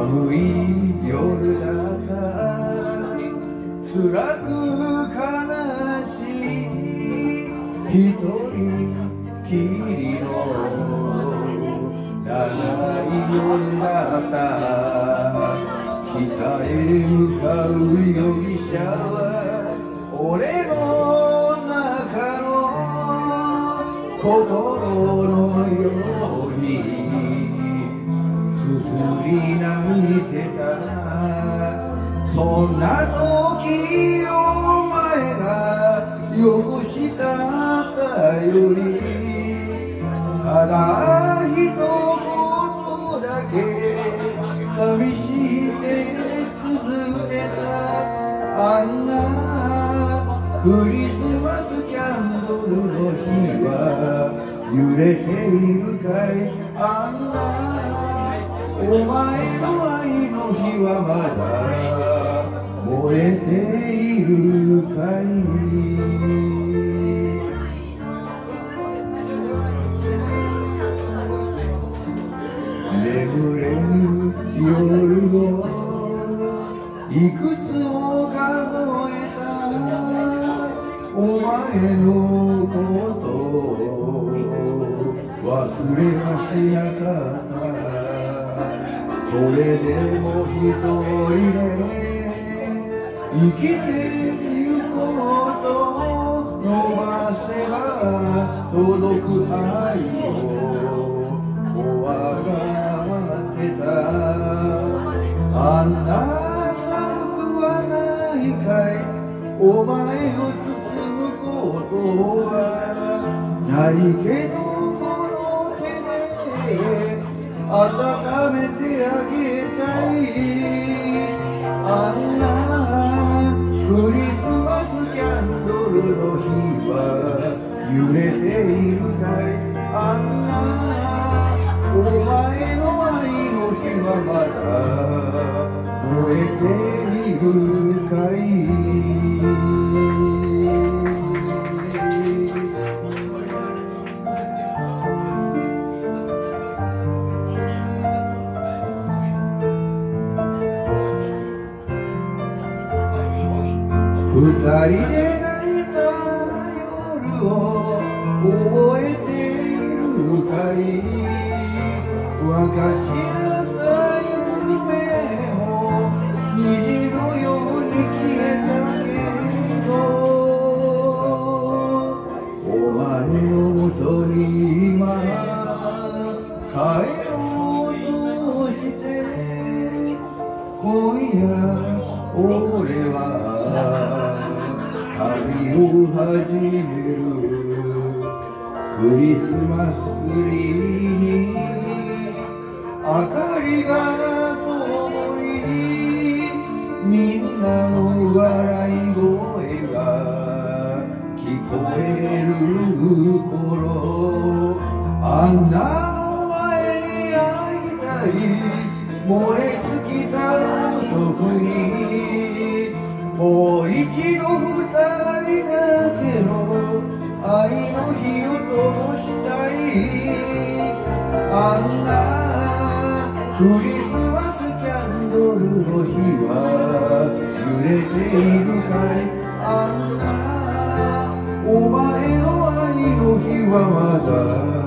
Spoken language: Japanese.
寒い夜だった辛く悲しい一人きりの長い夜だった北へ向かう容疑者は俺の中の心のようにすすり泣いてたそんな時お前がよこしたたよりただ一言だけ寂しいて続けたあんなクリスマスキャンドルの火は揺れているかいあんなお前の愛の火はまだ燃えているかい眠れぬ夜をいくつも数えたお前のことを忘れはしなかったそれでも一人で生きてゆこうと伸ばせば届く愛を怖がってたあんな寒くはないかいお前を包むことはないけどこの手で温めてあげたいあんなクリスマスキャンドルの火は揺れているかいあんなお前の愛の火はまだ燃えているかい二人で泣いた夜を覚えているかい分かち合った夢も虹のように消えたけどお前のもとに今帰ろうとして今夜俺は旅を始めるクリスマスツリーに明かりが灯りみんなの笑い声が聞こえる頃あんなお前に会いたい燃え尽きたろうそこにもう一度二人だけの愛の火を灯したいあんなクリスマスキャンドルの火は揺れているかいあんなお前の愛の火はまだ